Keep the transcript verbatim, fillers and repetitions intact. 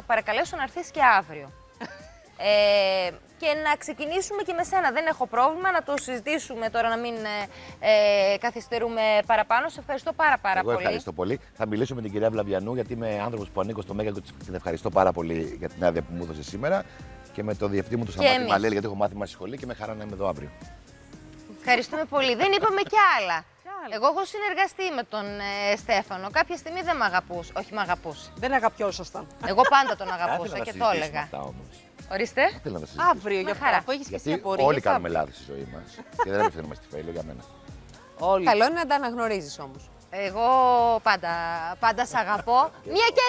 παρακαλέσω να έρθεις και αύριο. Ε, και να ξεκινήσουμε και με σένα. Δεν έχω πρόβλημα να το συζητήσουμε τώρα, να μην ε, καθυστερούμε παραπάνω. Σε ευχαριστώ πάρα, πάρα Εγώ πολύ. ευχαριστώ πολύ. Θα μιλήσω με την κυρία Βλαβιανού, γιατί είμαι άνθρωπος που ανήκω στο Μέγα και την ευχαριστώ πάρα πολύ για την άδεια που μου έδωσε σήμερα. Και με το διευθυντή μου, τον Σταμάτη Μαλέλη, γιατί έχω μάθημα στη σχολή και με χαρά να είμαι εδώ αύριο. Ευχαριστούμε πολύ. Δεν είπαμε κι άλλα. Εγώ έχω συνεργαστεί με τον ε, Στέφανο. Κάποια στιγμή δεν μ' αγαπούσε. Όχι, μ' αγαπούσε. Δεν αγαπιόσασταν. Εγώ πάντα τον αγαπούσα και το έλεγα. Ορίστε. Αύριο για χαρά. Αφού έχεις και εσύ απορίες. Όλοι κάνουμε λάθη στη ζωή μας. Και δεν απευθύνομαι στη Φαΐλο για μένα. Όλοι. Καλό είναι να τα αναγνωρίζεις όμως. Εγώ πάντα, πάντα σ' αγαπώ. Μια και